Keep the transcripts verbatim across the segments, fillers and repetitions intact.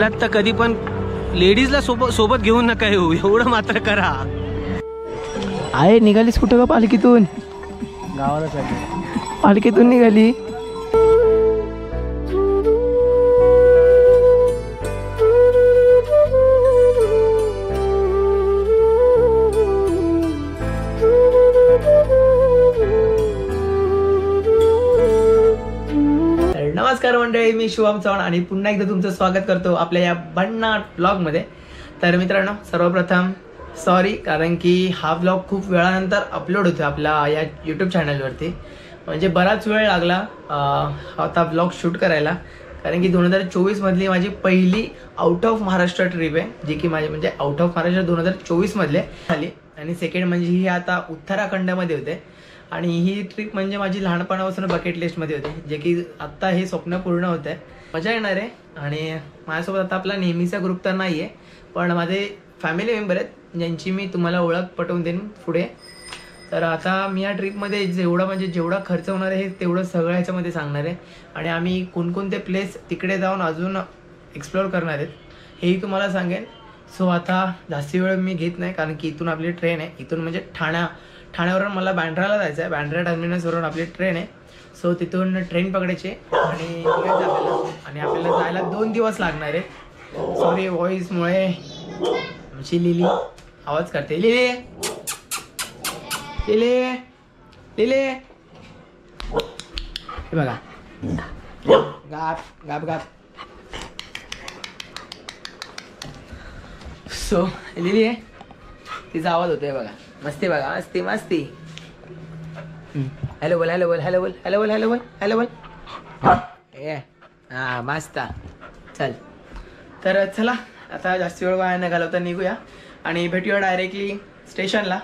आलात तर कधी पण लेडीजला सोबत सोबत घेऊन नका येऊ, एवढं मात्र करा. आहे निघालीस कुठं का? पालखीतून गावाला चालली. पालखीतून निघाली. नमस्कार मंडळी, मी शुभम चव्हाण आणि पुन्हा एकदा तुमचं स्वागत करतो आपल्या या भन्नाट ब्लॉगमध्ये. तर मित्रांनो, सर्वप्रथम सॉरी, कारण की हा ब्लॉग खूप वेळानंतर अपलोड होतो आपल्या या यूट्यूब चॅनलवरती. म्हणजे बराच वेळ लागला आता ब्लॉग शूट करायला, कारण की दोन हजार चोवीसमधली माझी पहिली आउट ऑफ महाराष्ट्र ट्रिप आहे, जी की माझी म्हणजे आउट ऑफ महाराष्ट्र दोन हजार चोवीसमधले झाली. आणि सेकंड म्हणजे ही आता उत्तराखंडमध्ये होते. आणि ही ट्रिप म्हणजे माझी लहानपणापासून बकेट लिस्टमध्ये होते, जे की आत्ता हे स्वप्न पूर्ण होत आहे. मजा येणार आहे. आणि माझ्यासोबत आता आपला नेहमीचा ग्रुप तर नाही आहे, पण माझे फॅमिली मेंबर आहेत ज्यांची मी तुम्हाला ओळख पटवून देईन पुढे. तर आता मी या ट्रिपमध्ये जेवढा म्हणजे जेवढा खर्च होणार आहे तेवढं सगळं ह्याच्यामध्ये सांगणार आहे. आणि आम्ही कोणकोणते प्लेस तिकडे जाऊन अजून एक्सप्लोअर करणार आहेत हेही तुम्हाला सांगेन. सो आता जास्ती वेळ मी घेत नाही, कारण की इथून आपली ट्रेन आहे. इथून म्हणजे ठाणा ठाण्यावरून मला बँड्राला जायचं आहे. बँड्रा टर्मिनसवरून आपली ट्रेन आहे. सो तिथून ट्रेन पकडायची आणि निघायचं आपल्याला. आणि आपल्याला जायला दोन दिवस लागणार आहे. सॉरी व्हॉइसमुळे आमची लिली आवाज करते. लिली लिली लिली हे बघा, गाप गाप गाप. सो लिली आहे, तिचा आवाज होतोय बघा. मस्ती बघा, मस्ती मस्ती. हॅलो बोल हॅलो बोल हॅलो बोल हॅलो बोल हॅलो बोल हॅलो बोल. ए हां मस्त. चल तर चला, आता जास्त वेळ वाया न घालवता निघूया आणि भेटूया डायरेक्टली स्टेशनला.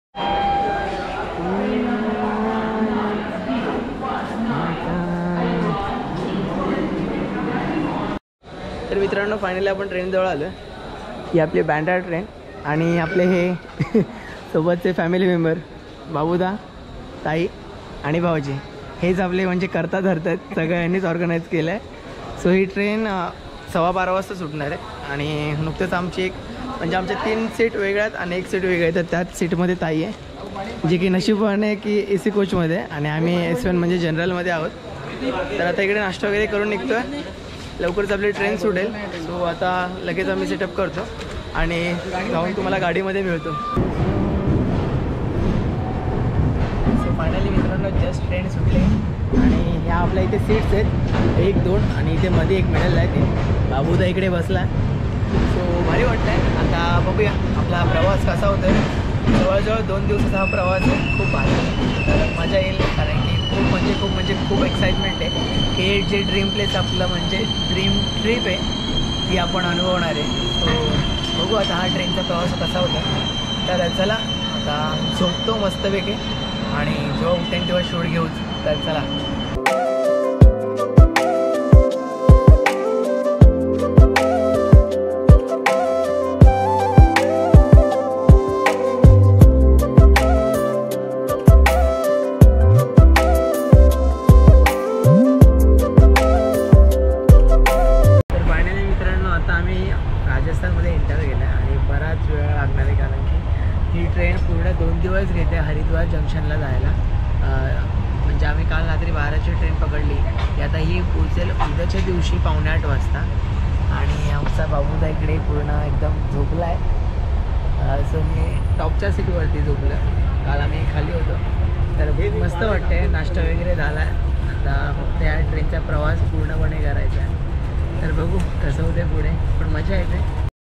तर मित्रांनो, फायनली आपण ट्रेनजवळ आलो. ही आपली बँड्रा ट्रेन आणि आपले हे सोबतचे फॅमिली मेंबर बाबूदा, ताई आणि भाऊजी, हेच आपले म्हणजे करता धरतात, सगळ्यांनीच ऑर्गनाईज केलं आहे. सो ही ट्रेन सव्वा बारा वाजता सुटणार आहे. आणि नुकतंच आमची एक म्हणजे आमच्या तीन सीट वेगळ्या आहेत आणि एक सीट वेगळी आहे. तर त्याच सीटमध्ये ताई आहे, जे की नशीबवान आहे की ए सी कोचमध्ये, आणि आम्ही एस वन म्हणजे जनरलमध्ये आहोत. तर आता इकडे नाश्ता वगैरे करून निघतो आहे. लवकरच आपली ट्रेन सुटेल. सो आता लगेच आम्ही सेटअप करतो आणि जाऊन तुम्हाला गाडीमध्ये मिळतो. सो फायनली मित्रांनो, जस्ट ट्रेन सुटली आणि ह्या आपल्या इथे सीट्स आहेत, एक दोन आणि इथे मध्ये एक मिळालेला आहे. ते बाबूदा इकडे बसला. सो भारी वाटतं आहे. आता बघूया आपला प्रवास कसा होतो आहे. जवळजवळ दोन दिवसाचा हा प्रवास आहे. खूप भारी, तर मजा येईल, कारण की खूप म्हणजे खूप म्हणजे खूप एक्साइटमेंट आहे की जे ड्रीम प्लेस आपलं म्हणजे ड्रीम ट्रिप आहे ती आपण अनुभवणार आहे. सो बघू आता हा ट्रेनचा प्रवास कसा होता. तर चला आता झोपतो मस्तपैकी आणि जेव्हा उठेन तेव्हा शूट घेऊच. तर चला. राजस्थानमध्ये एंटर केलं आणि बराच वेळ लागणार आहे, कारण की ही ट्रेन पूर्ण दोन दिवस घेते हरिद्वार जंक्शनला जायला. म्हणजे आम्ही काल रात्री बाराची ट्रेन पकडली की आता ही पोचेल उद्याच्या दिवशी पावणे आठ वाजता. आणि आमचा बाबूदा इकडे पूर्ण एकदम झोपला आहे. सो मी टॉपच्या सीटवरती झोपलं. काल आम्ही खाली होतो. तर खूप मस्त वाटते. नाश्ता वगैरे झाला आहे. आता फक्त या ट्रेनचा प्रवास पूर्णपणे करायचा आहे. तर बघू कसं होते पुढे, पण मजा येते.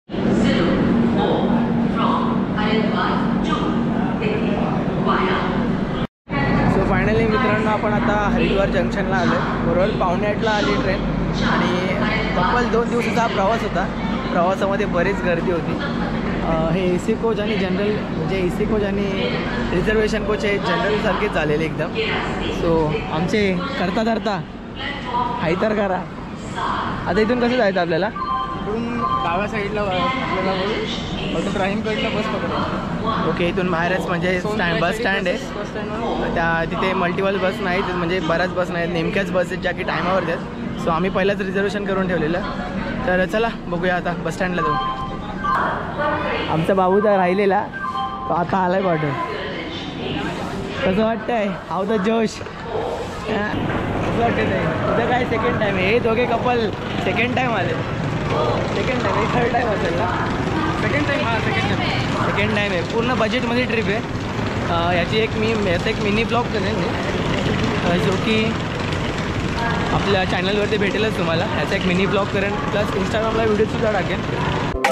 सो फायनली मित्रांनो, आपण आता हरिद्वार जंक्शनला आलो आहे. बरोबर पावणे आठला आली ट्रेन आणि तब्बल दोन दिवसाचा प्रवास होता. प्रवासामध्ये बरीच गर्दी होती. हे ए सी कोच आणि जनरल म्हणजे ए सी कोच आणि रिझर्वेशन कोच हे जनरलसारखेच झालेले एकदम. सो आमचे करता धरता हाय तर करा. आता इथून कसं जायचं आपल्याला? इथून डाव्या साईडला आपल्याला अजून राहीमपेठला बस पकडायची. ओके, इथून बाहेरच म्हणजे स्टँड बस स्टँड आहे. बस स्टँडवर त्या तिथे मल्टिपल बस नाहीत, म्हणजे बऱ्याच बस नाहीत, नेमक्याच बस आहेत ज्या की टायमावर आहेत. सो आम्ही पहिलाच रिझर्वेशन करून ठेवलेलं. तर चला बघूया आता बस स्टँडला जाऊ. आमचा बाबू तर राहिलेला तो आता आलाय वाटत. कसं वाटतंय? हाव द जोश. कसं वाटतं आहे? तुझं काय सेकंड टाईम आहे? हे दोघे कपल सेकंड टाईम आले. सेकंड टाईम आहे, थर्ड टाईम असेल ना? सेकंड टाइम हा सेकंड टाइम सेकंड टाईम आहे. पूर्ण बजेटमध्ये ट्रिप आहे. याची एक मी याचा एक मिनी ब्लॉग करेन मी, जो की आपल्या चॅनलवरती भेटेलच तुम्हाला. याचा एक मिनी ब्लॉग करेन, प्लस इंस्टाग्रामला व्हिडिओसुद्धा टाकेन.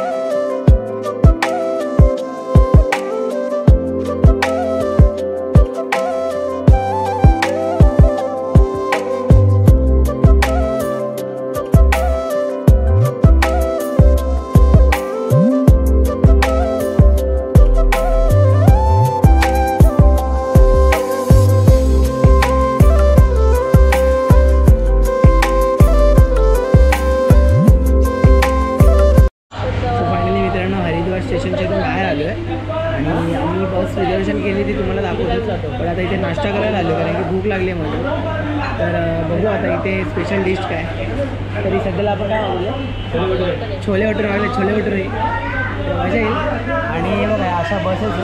स्टेशनच्या इथून बाहेर आलो आहे आणि आम्ही बस रिझर्वेशन केली ती तुम्हाला दाखवतच जातो. पण आता इथे नाश्ता करायला आलो कारण की भूक लागली आहे मला. तर बघू आता इथे स्पेशल डिश काय. तरी सध्याला आपण काय मागवलं? छोले भटुरे मागले. छोले भटुरे मजा येईल. आणि हे बघा अशा बसेस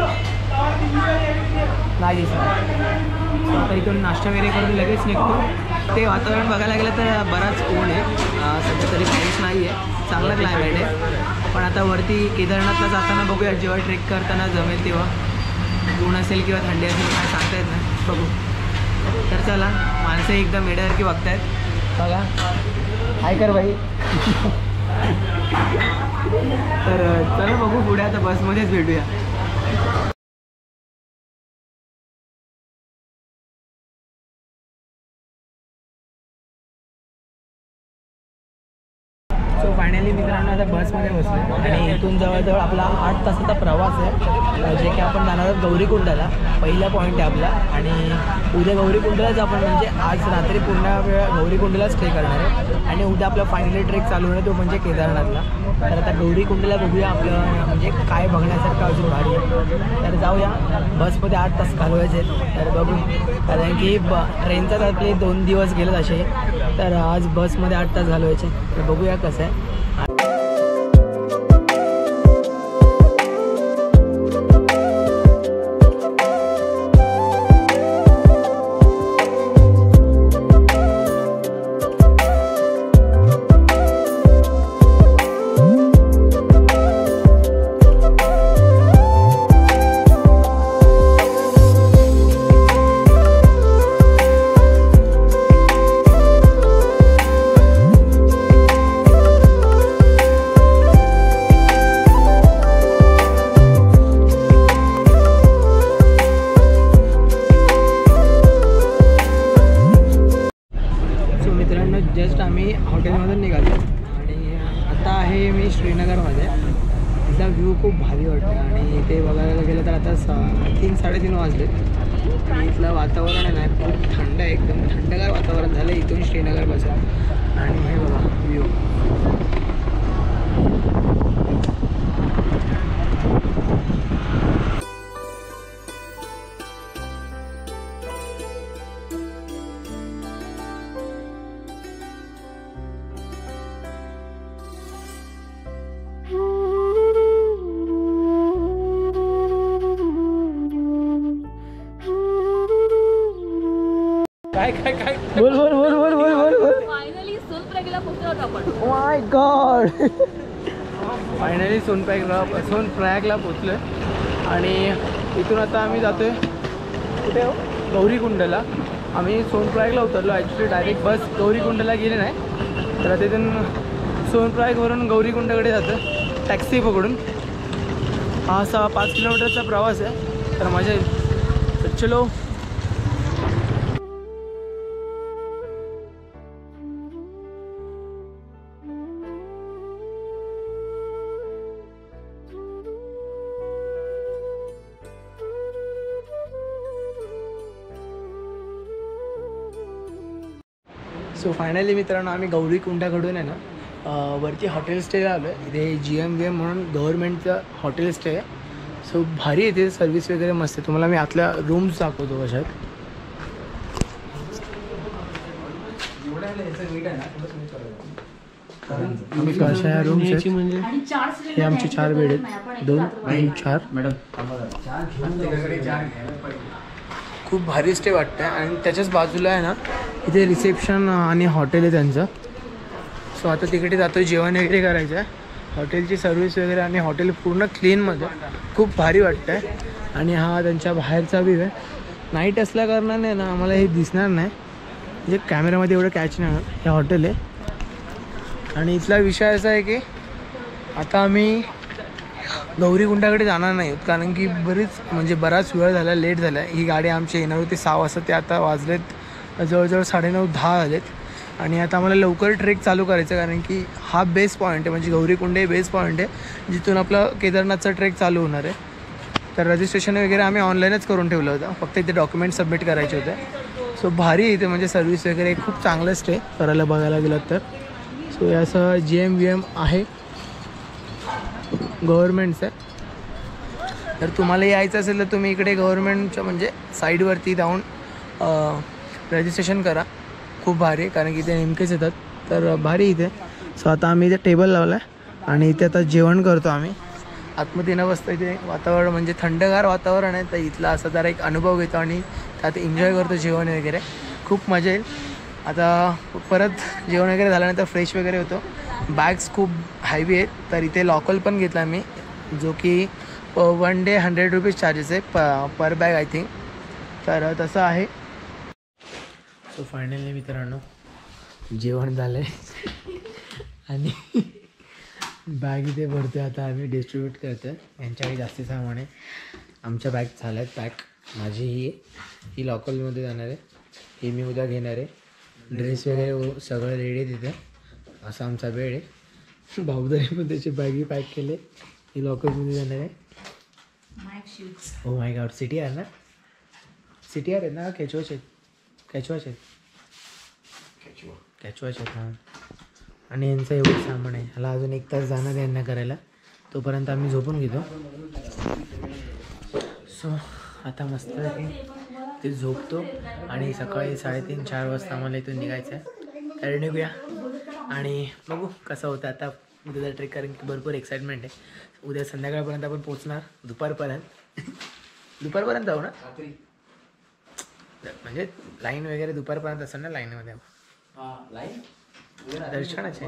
नाही दिसत. आता इथून नाश्ता वगैरे करून लगेच निघतो. ते वातावरण बघायला गेलं तर बराच ऊन आहे सध्या, तरी पाऊस नाही आहे, चांगलं क्लायमेट आहे. पण आता वरती केदारनाथला जाताना बघूया, जेव्हा ट्रेक करताना जमेल तेव्हा ऊन असेल किंवा थंडी असेल काय सांगता येत नाही, बघू. तर चला, माणसं एकदम मेड्यासारखी बघतायत बघा. हाय कर बाई. तर चला बघू पुढे, आता बसमध्येच भेटूया. सो फायनली मित्रांनो आता बसमध्ये बसलो आणि इथून जवळजवळ आपला आठ तासाचा प्रवास आहे, जे की आपण जाणार आहोत गौरीकुंडाला. पहिला पॉईंट आहे आपला. आणि उद्या गौरीकुंडालाच आपण म्हणजे आज रात्री पूर्ण वेळ गौरीकुंडाला स्टे करणार आहे आणि उद्या आपला फायनली ट्रेक चालू होणार तो म्हणजे केदारनाथला. तर आता गौरीकुंडाला बघूया आपलं म्हणजे काय बघण्यासारखं अजून भारी आहे. तर जाऊया. बसमध्ये आठ तास घालवायचे आहेत, तर बघू. कारण की ब ट्रेनचाच आपले दोन दिवस गेलेत असे, तर आज बसमध्ये आठ तास घालवायचे. तर बघूया कसं आहे. जस्ट आम्ही हॉटेलमधून निघालो आणि आता आहे मी श्रीनगरमध्ये. तिथला व्ह्यू खूप भारी वाटतो आणि ते बघायला गेलं तर आता सा तीन साडेतीन वाजले आणि इथलं वातावरण आहे ना खूप थंड आहे, एकदम थंडगार वातावरण झालं इथून श्रीनगरपासून. आणि हे बघा व्ह्यू. काय काय काय बोल बोल बोल बोल बोल बोल बोल. फायनली सोनप्रयागला पोहोचलो आपण. माय गॉड. फायनली सोनप्रयागला सोनप्रयागला पोचलो आहे आणि इथून आता आम्ही जातो आहे कुठे हो? गौरीकुंडला. आम्ही सोनप्रयागला उतरलो. ॲक्च्युली डायरेक्ट बस गौरीकुंडला गेली नाही, तर तिथून सोनप्रयागवरून गौरीकुंडाकडे जातं टॅक्सी पकडून. हा सहा पाच किलोमीटरचा प्रवास आहे, तर मजा येईल. तर चलो. सो फायनली मित्रांनो आम्ही गौरीकुंडाकडून आहे ना वरती हॉटेल स्टेला आलो आहे. इथे जी एम व्ही एम म्हणून गव्हर्नमेंटचं हॉटेल स्टे आहे. सो भारी येते, सर्विस वगैरे मस्त आहे. तुम्हाला मी आतल्या रूम्स दाखवतो कशात. आम्ही कशा ह्या रूम्स आहेत म्हणजे हे आमचे चार बेड आहेत दोन तीन चार खूप भारी स्टे वाटतं आणि त्याच्याच बाजूला आहे ना इथे रिसेप्शन आणि हॉटेल आहे त्यांचं. सो आता तिकडे जातो जेवण वगैरे करायचं आहे. हॉटेलची सर्व्हिस वगैरे आणि हॉटेल पूर्ण क्लीनमध्ये खूप भारी वाटतं आहे. आणि हा त्यांच्या बाहेरचा व्ह्यू आहे. नाईट असल्या कारणाने ना आम्हाला हे दिसणार नाही म्हणजे कॅमेऱ्यामध्ये एवढं कॅच नाही होणार. हे हॉटेल आहे आणि इथला विषय असा आहे की आता आम्ही गौरीकुंडाकडे जाणार नाही आहोत कारण की बरीच म्हणजे बराच वेळ झाला लेट झाला आहे. ही गाडी आमची येणार होती सहा वाजता ते आता वाजलेत जवळजवळ साडेनऊ दहा झालेत आणि आता आम्हाला लवकर ट्रेक चालू करायचं कारण की हा बेस पॉईंट आहे म्हणजे गौरीकुंड हे बेस पॉईंट आहे जिथून आपलं केदारनाथचा ट्रेक चालू होणार आहे. तर रजिस्ट्रेशन वगैरे आम्ही ऑनलाईनच करून ठेवलं होतं फक्त इथे डॉक्युमेंट सबमिट करायचे होते. सो भारी इथे म्हणजे सर्व्हिस वगैरे खूप चांगलं स्टे करायला बघायला गेलं तर. सो हे असं जी एम व्ही एम आहे गव्हर्मेंटचं. तर तुम्हाला यायचं असेल तर तुम्ही इकडे गव्हर्मेंटच्या म्हणजे साईडवरती जाऊन रजिस्ट्रेशन करा. खूप भारी आहे कारण की इथे नेमकेच येतात तर भारी इथे. सो आता आम्ही इथे टेबल लावला आहे आणि इथे आता जेवण करतो आम्ही. आतमध्ये न बसतं इथे वातावरण म्हणजे थंडगार वातावरण आहे तर इथला असा जरा एक अनुभव घेतो आणि त्यात एन्जॉय करतो जेवण वगैरे. खूप मजा येईल. आता परत जेवण वगैरे झाल्यानंतर फ्रेश वगैरे होतो. बॅग्स खूप हायवी आहेत तर इथे लॉकल पण घेतला मी जो की one day hundred rupees charges आहे प पर बॅग आय थिंक. तर तसं आहे. सो फायनली मित्रांनो जेवण झालं आहे आणि बॅग इथे भरतो आहे. आता आम्ही डिस्ट्रीब्यूट करतो आहे. यांच्याकडे जास्ती सामान आहे. आमच्या बॅग झाल्या आहेत पॅक. माझी ही ही लॉकलमध्ये जाणार आहे. ही मी उद्या घेणार आहे. ड्रेस वगैरे सगळं रेडी आहे तिथे. असा आमचा बेड आहे. भाऊदारी पण त्याची बॅगी पॅक केले. ही लॉकरमध्ये जाणार आहे. हो माय गॉड सिटी आर ना सिटी आर आहेत ना कॅचवाचे आहेत कॅचवाचे आहेत कॅचवाचे आहेत हां. आणि यांचं एवढं सामान आहे. ह्याला अजून एक तास जाणार आहे यांना करायला. तोपर्यंत आम्ही झोपून घेतो. सो आता मस्त ते झोपतो आणि सकाळी साडेतीन चार वाजता आम्हाला इथून निघायचं आहे. तर निघूया आणि बघू कसं होतं आता उद्याचा ट्रेक कारण की भरपूर एक्साइटमेंट आहे. उद्या संध्याकाळपर्यंत आपण पोचणार दुपारपर्यंत दुपारपर्यंत जाऊ ना म्हणजे लाईन वगैरे दुपारपर्यंत असेल ना लाईनमध्ये दर्शनाचे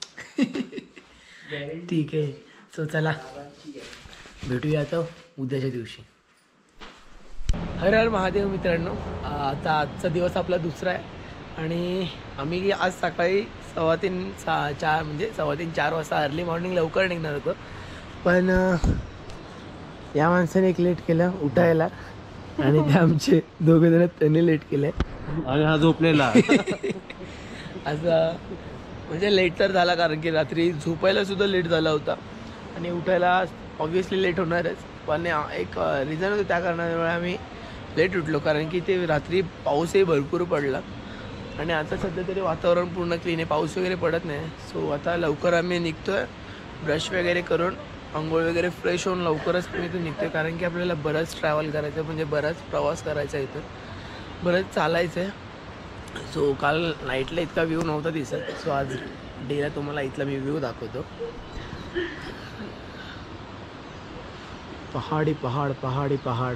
ठीक आहे. सो चला भेटूया आता उद्याच्या दिवशी. हर हर महादेव मित्रांनो. आता आजचा दिवस आपला दुसरा आहे आणि आम्ही आज सकाळी सव्वा तीन सा चार म्हणजे सव्वा तीन चार वाजता अर्ली मॉर्निंग लवकर निघणार होतो पण या माणसाने एक लेट केलं उठायला आणि ते आमचे दोघे जण त्यांनी लेट केले आणि हा झोपलेला असं म्हणजे लेट तर झाला कारण की रात्री झोपायला सुद्धा लेट झाला होता आणि उठायला ऑब्व्हियसली लेट होणारच. पण एक रिझन होतं त्या कारणामुळे आम्ही लेट उठलो कारण की ते रात्री पाऊसही भरपूर पडला आणि आता सध्या तरी वातावरण पूर्ण क्लीन आहे. पाऊस वगैरे पडत नाही. सो आता लवकर आम्ही निघतो आहे. ब्रश वगैरे करून आंघोळ वगैरे फ्रेश होऊन लवकरच आम्ही इथून निघतो आहे कारण की आपल्याला बरंच ट्रॅव्हल करायचं म्हणजे बराच प्रवास करायचा आहे इथून बरंच चालायचं आहे. सो काल नाईटला इतका व्ह्यू नव्हता दिसत. सो आज डेला तुम्हाला इथला मी व्ह्यू दाखवतो. पहाड़ी पहाड़ पहाड़ी पहाड़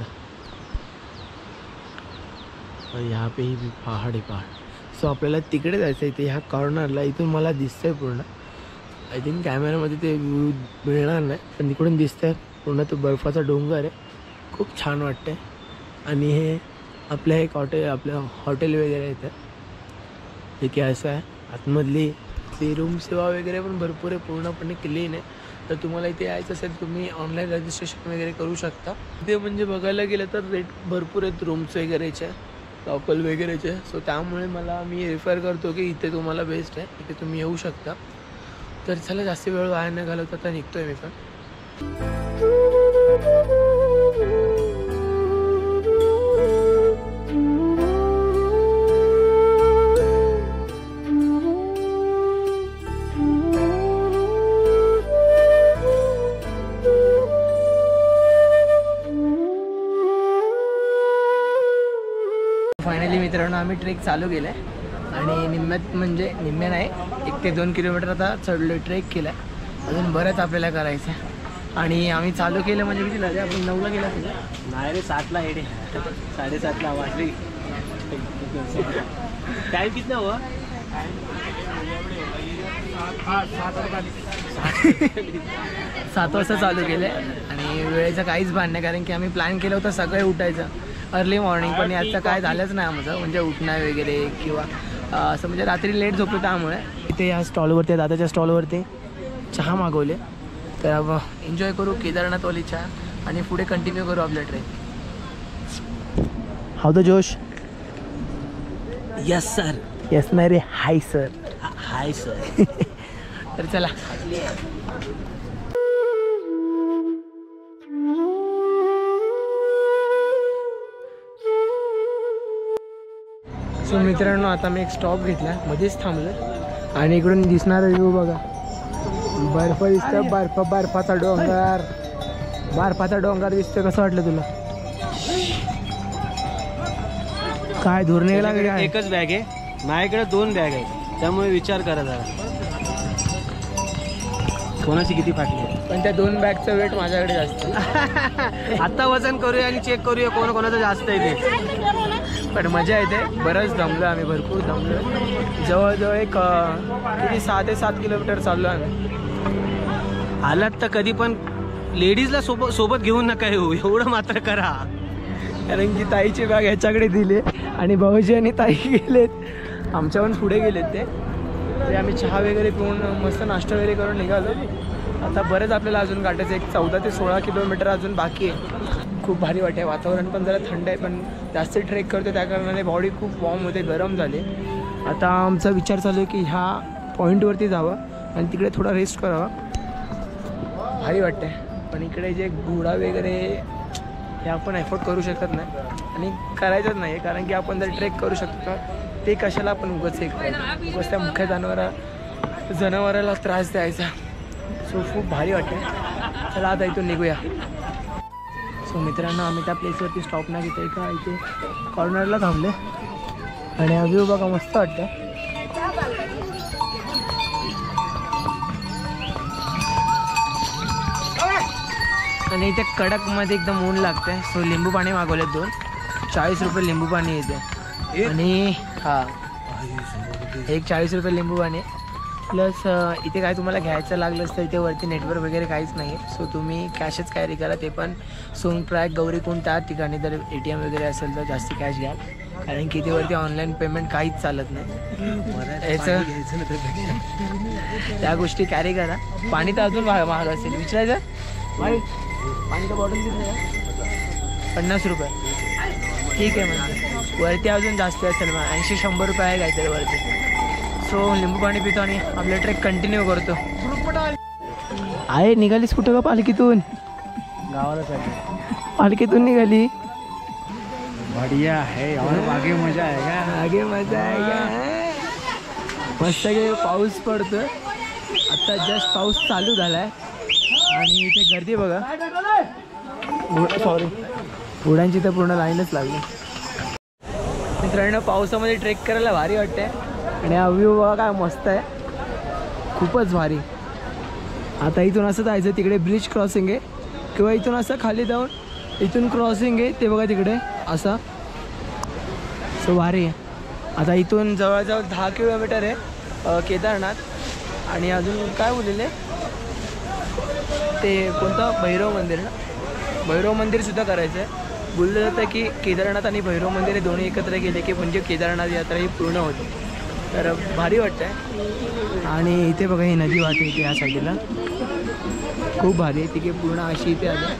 और यहाँ पे ही पहाड़ी पहाड़. सो आपल्याला तिकडे जायचं आहे. इथे ह्या कॉर्नरला इथून मला दिसतंय पूर्ण. आय थिंक कॅमेऱ्यामध्ये ते व्ह्यू मिळणार नाही पण तिकडून दिसतंय पूर्ण तो बर्फाचा डोंगर आहे. खूप छान वाटतंय आणि हे आपलं एक हॉटेल आपलं हॉटेल वगैरे इथं जे की असं आहे. आतमधली ती रूम सेवा वगैरे पण भरपूर आहे. पूर्णपणे क्लीन आहे. तर तुम्हाला इथे यायचं असेल तुम्ही ऑनलाईन रजिस्ट्रेशन वगैरे करू शकता. इथे म्हणजे बघायला गेलं तर रेट भरपूर आहेत रूम्स वगैरेचे लॉकल वगैरेचे. सो त्यामुळे मला मी रेफर करतो की इथे तुम्हाला बेस्ट आहे. इथे तुम्ही येऊ शकता. तर चला जास्त वेळ वाया न घालवता आता निघतो आहे मी पण. फायनली मित्रांनो आम्ही ट्रेक चालू केलं आहे आणि निम्म्यात म्हणजे निम्म्या नाही एक ते दोन किलोमीटर आता चढलो ट्रेक केला अजून बरंच आपल्याला करायचं आहे. आणि आम्ही चालू केलं म्हणजे किती लागले आपण नऊला गेला तुझं नाही रे सातला हेडे साडेसातला वाजली टाईम किती हवं सात वाजता चालू केलं आणि वेळेचं काहीच भान नाही कारण की आम्ही प्लॅन केलं होतं सगळे उठायचं अर्ली मॉर्निंग पण याचं काय झालंच नाही आमचं म्हणजे उठणं वगैरे किंवा असं म्हणजे रात्री लेट झोपलो त्यामुळे इथे या स्टॉलवरती दादाच्या स्टॉलवरती चहा मागवले तर अब एन्जॉय करू केदारनाथवाली चहा आणि पुढे कंटिन्यू करू आपल्या ट्रेक. How the josh. Yes sir. Yes नाही रे हाय सर. Hi sir. तर चला. सो मित्रांनो आता मी एक स्टॉप घेतला मध्येच थांबलो आणि इकडून दिसणारा व्ह्यू बघा बर्फ दिसतं बर्फ बर्फाचा डोंगर बर्फाचा डोंगर दिसतं कसं वाटलं तुला काय धूर निघाला काय. एकच बॅग आहे माझ्याकडे दोन बॅग आहेत त्यामुळे विचार करा जरा कोणाची किती फाटली आहे. पण त्या दोन बॅगचं वेट माझ्याकडे जास्त. आता वजन करूया आणि चेक करूया कोण कोणाचं जास्त आहे ते. पण मजा येते बरंच दमलो आम्ही भरपूर दमलो जवळजवळ एक किती सहा ते सात किलोमीटर चाललो आम्ही. आलात तर कधी पण लेडीजला सोबत सोबत घेऊन नका येऊ एवढं मात्र करा कारण की ताईची बॅग ह्याच्याकडे दिली आणि भाऊजी आणि ताई गेलेत आमच्याहून पुढे गेलेत ते ते आम्ही चहा वगैरे पिऊन मस्त नाश्ता वगैरे करून निघालो. आता बरंच आपल्याला अजून गाठायचं एक चौदा ते सोळा किलोमीटर अजून बाकी आहे. खूप भारी वाटते वातावरण पण जरा थंड आहे पण जास्त ट्रेक करतो त्या कारणाने बॉडी खूप वॉर्म होते गरम झाले. आता आमचा विचार चालू आहे की ह्या पॉईंटवरती जावं आणि तिकडे थोडा रेस्ट करावा भारी वाटते. पण इकडे जे घोडा वगैरे हे आपण एफोर्ड करू शकत नाही आणि करायचंच नाही कारण की आपण जर ट्रेक करू शकतो ते कशाला आपण उगाच एक उगाच त्या मुख्य जनावरा जनावराला त्रास द्यायचा. सो खूप भारी वाटते. चला आता इथून निघूया. सो मित्रांनो आम्ही त्या प्लेसवरती स्टॉप नाही घेतो का इथे कॉर्नरला थांबले आणि हा व्ह्यू बघा मस्त वाटतं. आणि इथे कडकमध्ये एकदम ऊन लागते. सो लिंबू पाणी मागवले दोन चाळीस रुपये लिंबू पाणी येते आणि हा एक चाळीस रुपये लिंबू पाणी प्लस इथे काय तुम्हाला घ्यायचं लागलं तर इथे वरती नेटवर्क वगैरे काहीच नाही आहे. सो तुम्ही कॅशच कॅरी करा ते पण सोनप्रयाग गौरीकुंड त्या ठिकाणी जर ए टी एम वगैरे असेल तर जास्ती कॅश घ्या कारण की इथे वरती ऑनलाईन पेमेंट काहीच चालत नाही. याचं त्या गोष्टी कॅरी करा. पाणी तर अजून महाग असेल विचारायचं पाणी पाणीचं बॉटल किती पन्नास रुपये ठीक आहे म्हणजे वरती अजून जास्त असेल मग ऐंशी शंभर रुपये आहे काहीतरी वरती. सो लिंबू पाणी पितो आणि आपलं ट्रेक कंटिन्यू करतो. आहे निघालीस कुठं का पालखीतून गावाला चालली पालखीतून निघाली बढिया है और आगे मजा आहे का आगे मजा आहे का मस्त की पाऊस पडतोय आता जस्ट पाऊस चालू झालाय आणि इथे गर्दी बघा सॉरी घोड्यांची तर पूर्ण लाईनच लागली. मित्रांनो पावसामध्ये ट्रेक करायला भारी वाटते आणि हा व्ह्यू बघा काय मस्त आहे खूपच भारी. आता इथून असं जायचं तिकडे ब्रिज क्रॉसिंग आहे किंवा इथून असं खाली जाऊन इथून क्रॉसिंग आहे ते बघा तिकडे असं. सो भारी आहे. आता इथून जवळजवळ दहा किलोमीटर आहे केदारनाथ आणि अजून काय बोललेले ते कोणतं भैरव मंदिर ना भैरव मंदिरसुद्धा करायचं आहे. बोललं जातं की केदारनाथ आणि भैरव मंदिर हे दोन्ही एकत्र गेले की म्हणजे केदारनाथ यात्रा ही पूर्ण होते. तर भारी वाटतं आहे. आणि इथे बघा ही नदी वाहते इथे या साईडला खूप भारी आहे तिथे पूर्ण अशी इथे आली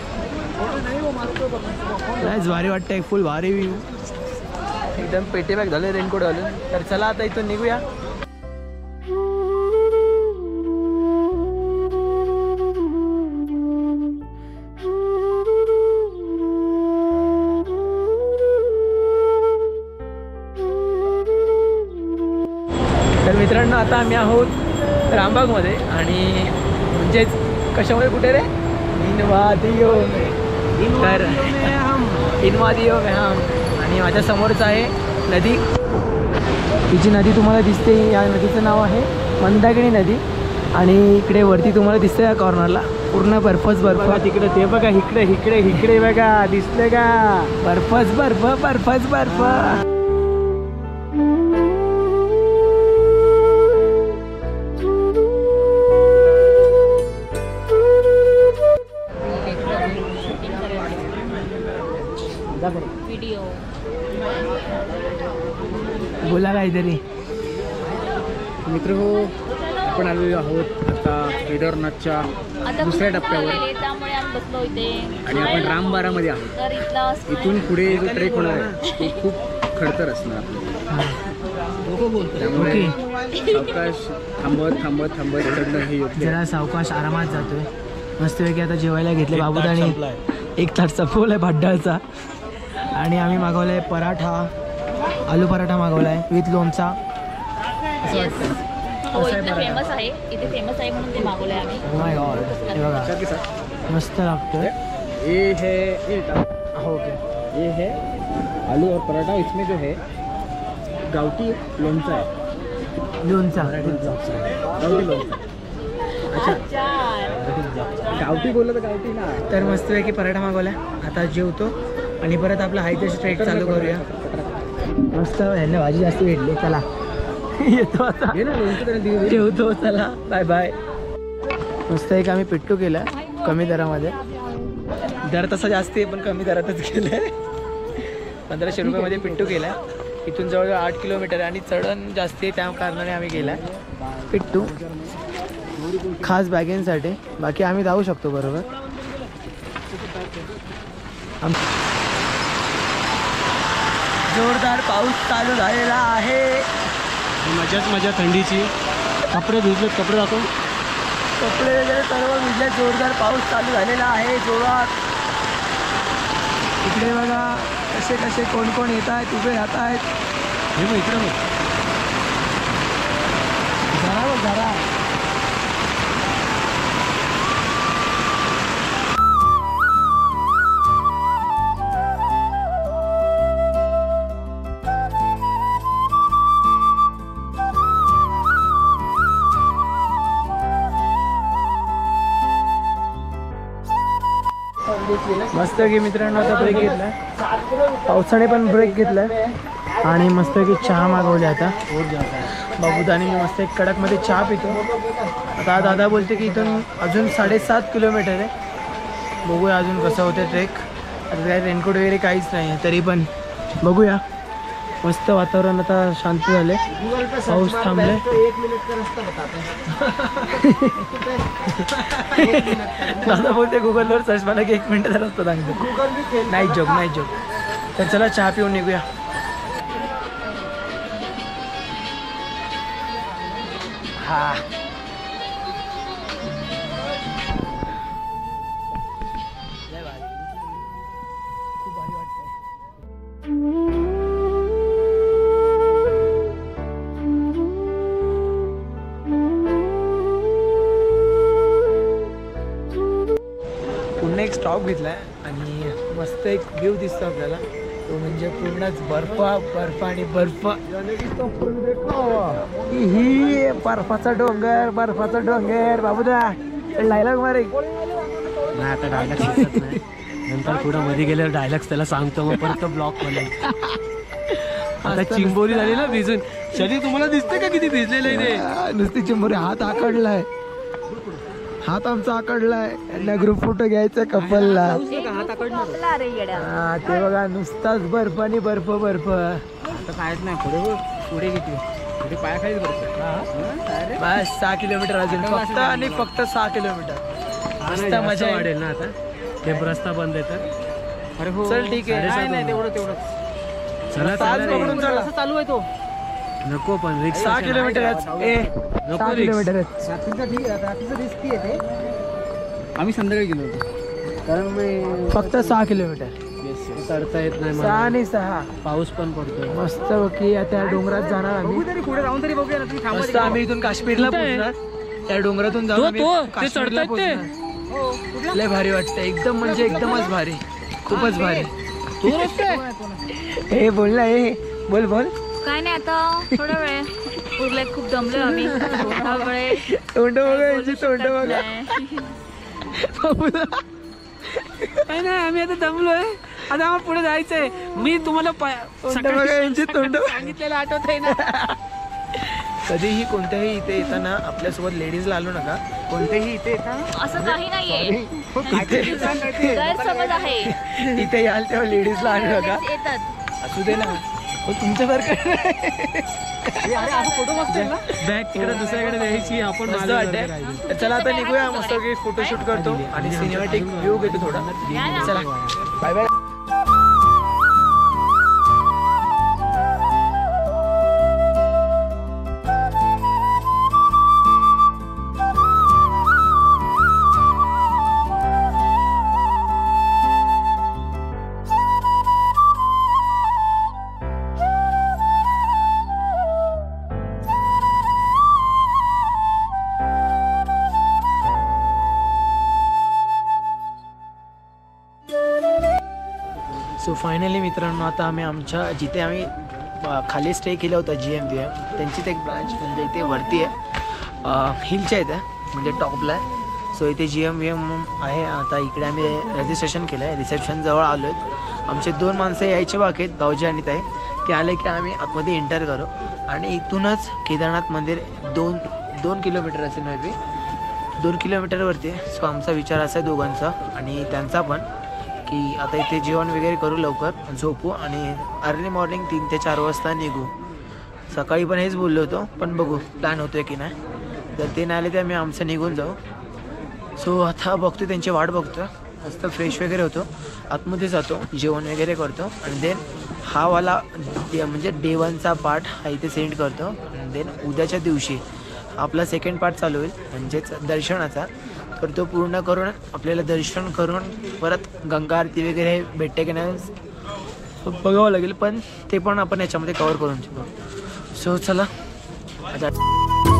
नाहीच भारी वाटतं आहे फुल भारी व्ह्यू एकदम पेटे बॅग झालं रेनकोट घालून. तर चला आता इथून निघूया. तर मित्रांनो आता आम्ही आहोत रामबागमध्ये आणि म्हणजेच कशामध्ये कुठे रे इनवादियो तर इनवादियो में हम आणि माझ्या समोरच आहे नदी ही जी नदी तुम्हाला दिसते या नदीचं नाव आहे मंदाकिनी नदी. आणि इकडे वरती तुम्हाला दिसतं या कॉर्नरला पूर्ण बर्फच बर्फ. तिकडे ते बघा, इकडे इकडे इकडे बघा, दिसले का? बर्फच बर्फ बर्फच बर्फ. व्हिडिओ बोला काहीतरी. मित्र हो, आपण आलेलो आहोत आता केदारनाथच्या आता दुसऱ्या खूप टप्प्यावर. आलेले, त्यामुळे आम्ही बसलो इथे. आणि आपण रामबारामध्ये आहोत. तर इथला इथून पुढे जो ट्रेक होणार आहे तो खूप खडतर असणार आपल्याला. त्यामुळे सावकाश थांबत थांबत थांबत चढणं हे योग्य. जरा सावकाश आरामात जातोय. मस्तपैकी आता जेवायला घेतले बाबूदानी. एक ताट संपवलाय भाड्डाळचा. आणि आम्ही मागवलाय पराठा, आलू पराठा मागवलाय विथ लोणचा. Yes. हो, इथे फेमस आहे, इथे फेमस आहे म्हणून ते मागवलंय आम्ही. Oh my God. हे बघा साथ के साथ मस्त लागतोय. ये है ये हो ओके. ये है आलू और पराठा. इसमें जो है गावठी लोणचा है. लोणचा गावठी लोणचा. अच्छा, चार. गावठी बोललं तर गावठी ना. तर मस्तपैकी पराठा मागवला. आता जेवतो आणि परत आपला हाय तशी ट्रेक चालू करूया. मस्त ह्यांना भाजी जास्त भेटली. चला येतो आता. हे ना लोणचं त्याने दिली. जेवतो. चला बाय बाय. मस्त एक आम्ही पिट्टू केला कमी दरामध्ये. दर तसा जास्त आहे पण कमी दरातच केलं. पंधराशे रुपयामध्ये पिट्टू केला. इथून जवळ आठ किलोमीटर आहे आणि चढण जास्त आहे त्या कारणाने आम्ही केला पिट्टू खास बॅगेंसाठी. बाकी आम्ही जाऊ शकतो बरोबर. जोरदार पाऊस चालू झालेला आहे. मजाच मजा थंडीची. कपडे भिजलेत, कपडे दाखव. कपडे वगैरे सर्व भिजले. जोरदार पाऊस चालू झालेला आहे जोरात. इकडे बघा कसे कसे कोण कोण येत आहेत, उभे राहत आहेत. हे बघ इकडे बघ. जरा बघ जरा. मस्त की मित्रांनो आता ब्रेक घेतला. पावसाने पण ब्रेक घेतलाय आणि मस्त की चहा मागवली. आता बाबूदानी मी मस्त एक कडकमध्ये चहा पितो. आता दादा बोलते की इथून अजून साडेसात किलोमीटर आहे. बघूया अजून कसं होतं ट्रेक. आता काय रेनकोट वगैरे काहीच नाही तरी पण बघूया. मस्त वातावरण आता शांत झाले. पाऊस थांबले. दादा बोलते गुगलवर सर्च मला की एक मिनिटाचा रस्ता सांगतो. नाही जोक नाही जोक. तर चला चहा पिऊन निघूया. हा खूप भारी वाटतंय. पुन्हा एक स्टॉप घेतलाय आणि मस्त एक व्ह्यू दिसतो आपल्याला. तो म्हणजे पूर्णच बर्फ बर्फ आणि बर्फ. ही बर्फाचा डोंगर बर्फाचा डोंगर. बाबूदा डायलॉग मारे. नाही आता डायलॉग शिकत नाही. नंतर पुढं मध्ये गेल्यावर डायलॉग्स त्याला सांगतो मग परत तो ब्लॉक मध्ये. आता चिंबोरी झाली ना भिजून. शरीर तुम्हाला दिसते का किती भिजलेलं आहे ते. नुसती चिंबोरी. हात आकडलाय. हात आमचा आकडलाय. यांना ग्रुप फोटो घ्यायचा कपलला. आपला रे येड्या. हा ते बघा नुसताच बर्फ आणि बर्फ बर्फ. आता कायच नाही. पुढे पुढे किती पुढे पायाखालीच बघतो. बस सहा किलोमीटर अजून फक्त आणि फक्त सहा किलोमीटर. मस्त मजा वाढेल ना आता. ते रस्ता बंद आहे तर. अरे हो चल ठीक आहे. नाही नाही तेवढं तेवढं. चला चला चला. चालू आहे तो. नको पण रिक्षा सहा किलोमीटर ए सहा किलोमीटर रात्रीचा ठीक आहे. रात्रीचं रिस्की आहे ते. आम्ही संध्याकाळी गेलो होतो कारण मी फक्त सहा किलोमीटर. चढता येत नाही सहा आणि सहा. पाऊस पण पडतोय मस्त की त्या डोंगरात जाणार आम्ही. तरी पुढे राहून तरी बघूया ना. तुम्ही मस्त आम्ही इथून काश्मीरला पोहोचणार. त्या डोंगरातून जाऊन आम्ही काश्मीरला पोहोचणार. लय भारी वाटतं एकदम म्हणजे एकदमच भारी. खूपच भारी. हे बोल ना. हे बोल बोल. काय नाही आता थोडा वेळ उरले, खूप दमलो आम्ही त्यामुळे तोंड बघा बोलू यांची, तोंड शकत बघा. नाही. काय नाही आम्ही आता दमलोय, आता आम्हाला पुढे जायचंय. मी तुम्हाला तोंड सकाळी- बघा यांची, तोंड बघा. सांगितलेलं आठवत आहे ना. कधीही कोणत्याही इथे येताना आपल्यासोबत लेडीजला आलो नका. कोणत्याही इथे येताना असं काही नाहीये, इथे गैरसमज आहे. इथे याल तेव्हा लेडीजला आणू नका. येतात असू दे ना, हो तुमच्यासारखं बॅग तिकडे दुसऱ्याकडे द्यायची, आपण मस्त माझ्या वाटतंय. घरी राहायचं. तर चला आता निघूया, मस्त की फोटोशूट करतो आणि सिनेमॅटिक व्ह्यू घेतो थोडा. चला बाय बाय. सो फायनली मित्रांनो, आता आम्ही आमच्या जिथे आम्ही अ, खाली स्टे केला होता जी एम व्ही एम, त्यांचीच एक ब्रांच म्हणजे इथे वरती आहे, हिलच्या इथे म्हणजे टॉपला आहे. सो इथे जी एम व्ही एम आहे. आता इकडे आम्ही रजिस्ट्रेशन केलं आहे, रिसेप्शनजवळ आलो आहेत. आमचे दोन माणसं यायचे बाकी आहेत, भाऊजी आणि ताई. ते आले की आम्ही आतमध्ये एंटर करू आणि इथूनच केदारनाथ मंदिर दोन दोन किलोमीटर असेल मे बी, दोन किलोमीटरवरती. सो आमचा विचार असा आहे दोघांचा आणि त्यांचा पण, की आता इथे जेवण वगैरे करू, लवकर झोपू आणि अर्ली मॉर्निंग तीन ते चार वाजता निघू. सकाळी पण हेच बोललो होतो, पण बघू प्लॅन होतो आहे की नाही. जर ते नाही आले तर आम्ही आमचं निघून जाऊ. सो आता बघतो, त्यांची वाट बघतो. मस्त फ्रेश वगैरे होतो, आतमध्ये जातो, जेवण वगैरे करतो आणि देन हा वाला डे म्हणजे डे वनचा पार्ट हा इथे सेंड करतो. आणि देन उद्याच्या दिवशी आपला सेकंड पार्ट चालू होईल, म्हणजेच दर्शनाचा. तर तो पूर्ण करून आपल्याला दर्शन करून परत गंगा आरती वगैरे भेटते की नाही बघावं लागेल, पण ते पण आपण याच्यामध्ये कवर करून ठेवू. सो चला आता